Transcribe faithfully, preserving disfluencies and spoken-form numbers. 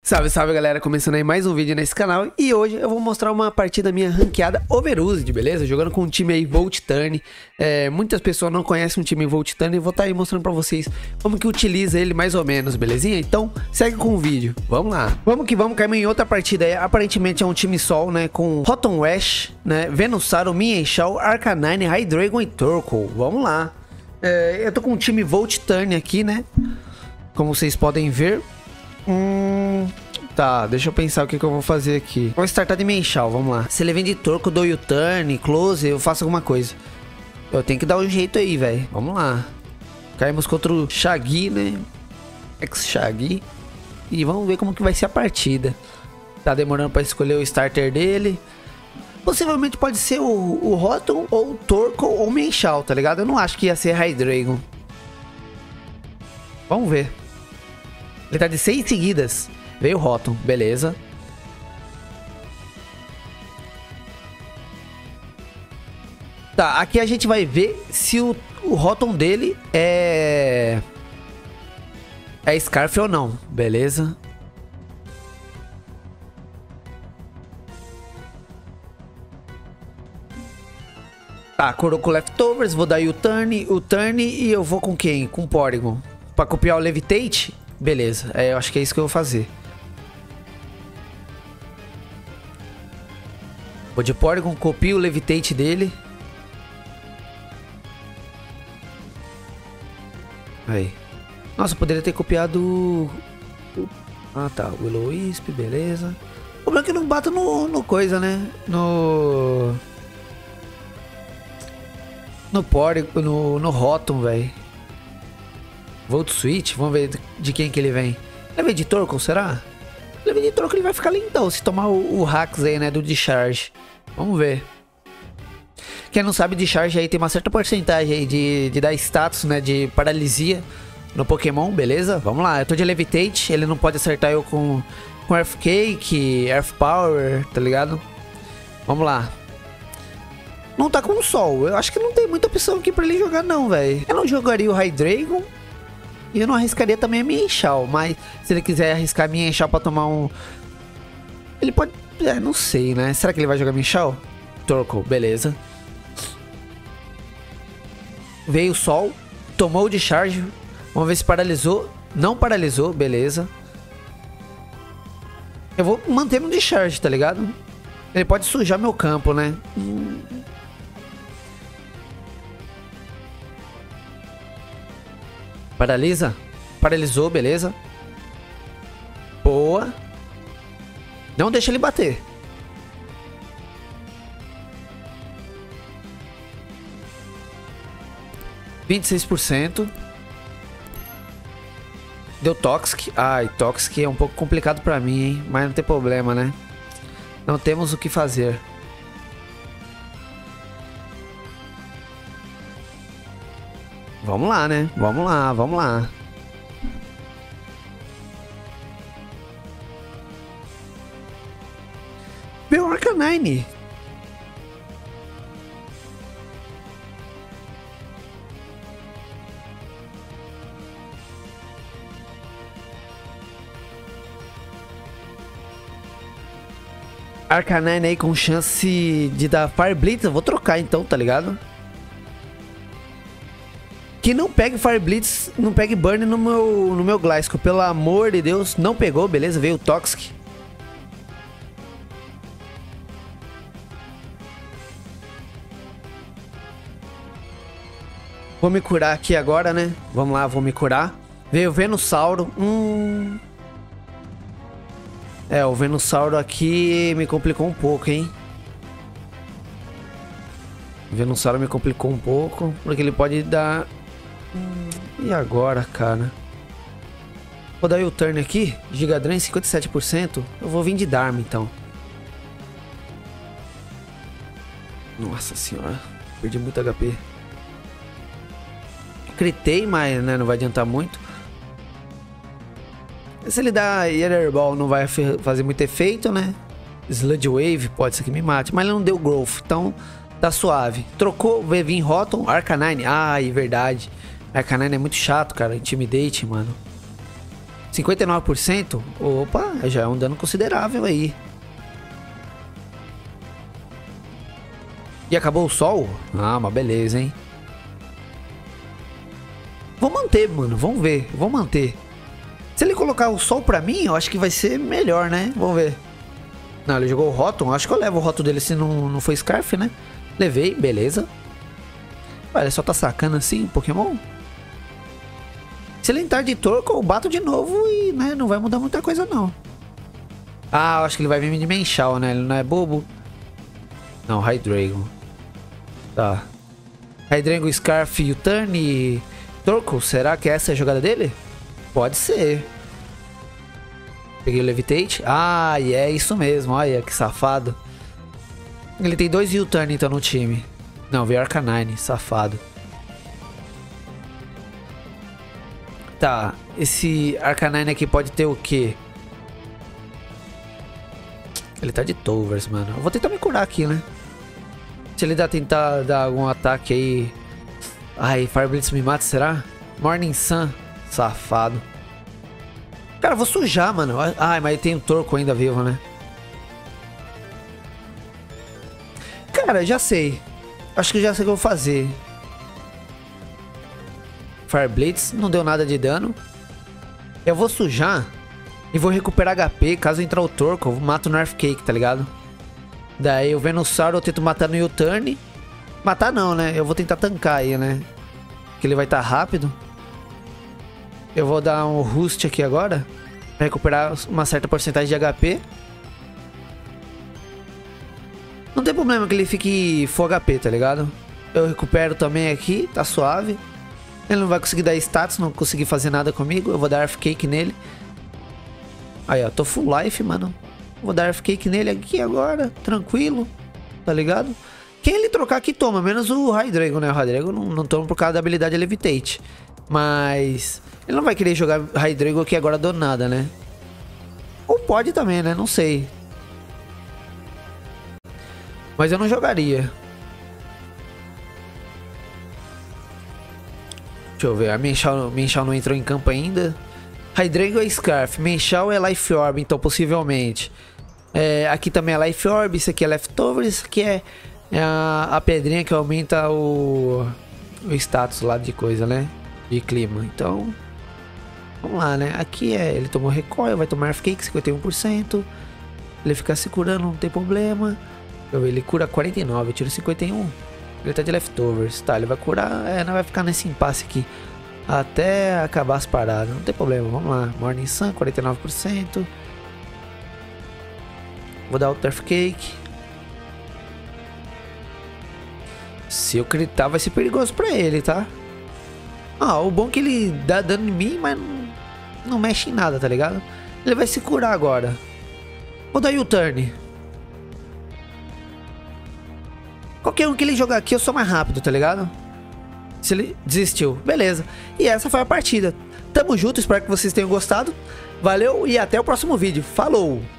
Salve, salve galera, começando aí mais um vídeo nesse canal. E hoje eu vou mostrar uma partida minha ranqueada Overused, beleza? Jogando com um time aí Volt Turn. é, Muitas pessoas não conhecem um time Volt Turn e vou estar aí mostrando pra vocês como que utiliza ele mais ou menos, belezinha? Então segue com o vídeo, vamos lá. Vamos que vamos, caímos em outra partida aí. Aparentemente é um time Sol, né? Com Rotom Wash, né? Venusaur, Mienshao, Arcanine, Hydreigon e Torkoal. Vamos lá. é, Eu tô com um time Volt Turn aqui, né? Como vocês podem ver. Hum, tá, deixa eu pensar o que, que eu vou fazer aqui. Vou startar de Mienshao, vamos lá. Se ele vem de Torkoal, dou U-turn, close, eu faço alguma coisa. Eu tenho que dar um jeito aí, velho. Vamos lá. Caímos contra o Shaggy, né? Ex-Shaggy. E vamos ver como que vai ser a partida. Tá demorando pra escolher o starter dele. Possivelmente pode ser o, o Rotom, ou o Torkoal, ou o Mienshao, tá ligado? Eu não acho que ia ser Hydreigon. Vamos ver. Ele tá de seis seguidas. Veio o Rotom, beleza. Tá, aqui a gente vai ver se o, o Rotom dele é... É Scarf ou não, beleza. Tá, coroa com Leftovers, vou dar U-turn, U-turn e eu vou com quem? Com o Porygon. Pra copiar o Levitate? Beleza, é, eu acho que é isso que eu vou fazer. Vou de Porygon, copio o Levitate dele. Aí. Nossa, eu poderia ter copiado o... Ah tá, o Will-O-Wisp, beleza. O problema é que eu não bato no, no coisa, né? No... No Porygon, no, no Rotom, velho. Volt Switch, vamos ver de quem que ele vem. Ele vem de Torkoal, será? Ele vem de Torkoal, ele vai ficar lindão se tomar o, o Hacks aí, né, do Discharge. Vamos ver. Quem não sabe, Discharge aí tem uma certa porcentagem aí de, de dar status, né, de paralisia no Pokémon, beleza? Vamos lá, eu tô de Levitate, ele não pode acertar eu com, com Earthquake, Earth Power, tá ligado? Vamos lá. Não tá com o Sol, eu acho que não tem muita opção aqui pra ele jogar não, velho. Eu não jogaria o Hydreigon. E eu não arriscaria também a Mienshao, mas se ele quiser arriscar a Mienshao pra tomar um... Ele pode... É, não sei, né? Será que ele vai jogar Mienshao? Torkoal, beleza. Veio o Sol, tomou o Discharge. Vamos ver se paralisou. Não paralisou, beleza. Eu vou manter no Discharge, tá ligado? Ele pode sujar meu campo, né? Hum... Paralisa. Paralisou, beleza. Boa. Não deixa ele bater. vinte e seis por cento. Deu Toxic. Ai, Toxic é um pouco complicado pra mim, hein? Mas não tem problema, né? Não temos o que fazer. Vamos lá, né? Vamos lá, vamos lá. Meu Arcanine. Arcanine aí com chance de dar Fire Blitz. Eu vou trocar então, tá ligado? Que não pegue Fire Blitz, não pegue Burn no meu, no meu Gliscor, pelo amor de Deus. Não pegou, beleza, veio o Toxic. Vou me curar aqui agora, né? Vamos lá, vou me curar. Veio o Venusaur. Hum... É, o Venusaur aqui me complicou um pouco, hein? O Venusaur me complicou um pouco, porque ele pode dar... Hum, e agora, cara? Vou dar o turn aqui. Giga Drain cinquenta e sete por cento. Eu vou vir de Dharma então. Nossa senhora, perdi muito H P. Critei, mas né, não vai adiantar muito. Se ele dá Ether Ball não vai fazer muito efeito, né? Sludge Wave pode ser que me mate, mas ele não deu Growth, então tá suave. Trocou, vai vir Rotom, Arcanine. Ai, verdade. Arcanine é muito chato, cara. Intimidate, mano. cinquenta e nove por cento? Opa, já é um dano considerável aí. E acabou o sol? Ah, mas beleza, hein? Vou manter, mano. Vamos ver. Vou manter. Se ele colocar o sol pra mim, eu acho que vai ser melhor, né? Vamos ver. Não, ele jogou o Rotom. Acho que eu levo o Rotom dele se não, não foi Scarf, né? Levei, beleza. Olha, ele só tá sacando assim Pokémon. Se ele entrar de Torkoal, eu bato de novo e, né, não vai mudar muita coisa, não. Ah, eu acho que ele vai vir de Menchal, né? Ele não é bobo. Não, Hydreigon. Tá. Hydreigon, Scarf, U-Turn e Torkoal. Será que essa é a jogada dele? Pode ser. Peguei o Levitate. Ah, e é isso mesmo. Olha, que safado. Ele tem dois U-Turn então no time. Não, veio Arcanine. Safado. Tá. Esse Arcanine aqui pode ter o quê? Ele tá de Tovers, mano. Eu vou tentar me curar aqui, né? Se ele dá, tentar dar algum ataque aí... Ai, Fire Blitz me mata, será? Morning Sun. Safado. Cara, eu vou sujar, mano. Ai, mas tem o Torkoal ainda vivo, né? Cara, já sei. Acho que já sei o que eu vou fazer. Fire Blitz. Não deu nada de dano. Eu vou sujar. E vou recuperar H P. Caso entrar o Torkoal, eu mato no Earth Cake, tá ligado? Daí o Venusaur eu tento matar no U-Turn. Matar não, né? Eu vou tentar tancar aí, né? Que ele vai estar rápido. Eu vou dar um Roost aqui agora. Pra recuperar uma certa porcentagem de H P. Não tem problema que ele fique full H P, tá ligado? Eu recupero também aqui, tá suave. Ele não vai conseguir dar status, não conseguir fazer nada comigo. Eu vou dar Earth Cake nele. Aí, ó, tô full life, mano. Vou dar Earth Cake nele aqui agora, tranquilo, tá ligado? Quem ele trocar aqui toma, menos o Hydreigon, né? O Hydreigon não, não toma por causa da habilidade Levitate. Mas ele não vai querer jogar Hydreigon aqui agora do nada, né? Ou pode também, né? Não sei. Mas eu não jogaria. Deixa eu ver, a Menchal, Menchal não entrou em campo ainda. Hydreigon é Scarf, Menchal é Life Orb, então possivelmente. É, aqui também é Life Orb, isso aqui é Leftovers, isso aqui é, é a, a pedrinha que aumenta o, o status lá de coisa, né? De clima, então... Vamos lá, né? Aqui é, ele tomou recoil, vai tomar Earth Cake, cinquenta e um por cento. Ele fica se curando, não tem problema. Eu ver, ele cura quarenta e nove, eu tiro cinquenta e um. Ele tá de Leftovers, tá? Ele vai curar, é, não vai ficar nesse impasse aqui até acabar as paradas, não tem problema, vamos lá. Morning Sun, quarenta e nove por cento. Vou dar o Earth Cake. Se eu gritar vai ser perigoso pra ele, tá? Ah, o bom é que ele dá dano em mim, mas não, não mexe em nada, tá ligado? Ele vai se curar agora. Vou dar U-Turn. Qualquer um que ele jogar aqui eu sou mais rápido, tá ligado? Se ele desistiu, beleza. E essa foi a partida. Tamo junto, espero que vocês tenham gostado. Valeu e até o próximo vídeo. Falou!